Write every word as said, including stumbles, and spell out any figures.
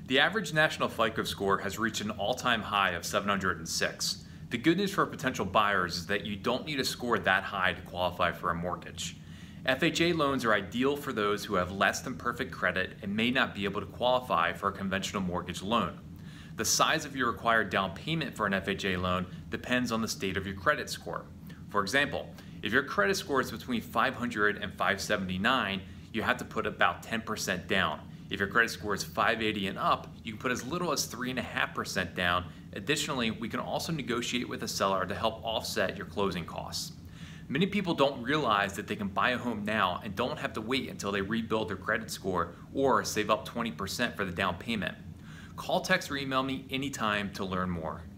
The average national FICO score has reached an all-time high of seven hundred six. The good news for potential buyers is that you don't need a score that high to qualify for a mortgage. F H A loans are ideal for those who have less than perfect credit and may not be able to qualify for a conventional mortgage loan. The size of your required down payment for an F H A loan depends on the state of your credit score. For example, if your credit score is between five hundred and five seventy-nine, you have to put about ten percent down. If your credit score is five eighty and up, you can put as little as three point five percent down. Additionally, we can also negotiate with a seller to help offset your closing costs. Many people don't realize that they can buy a home now and don't have to wait until they rebuild their credit score or save up twenty percent for the down payment. Call, text, or email me anytime to learn more.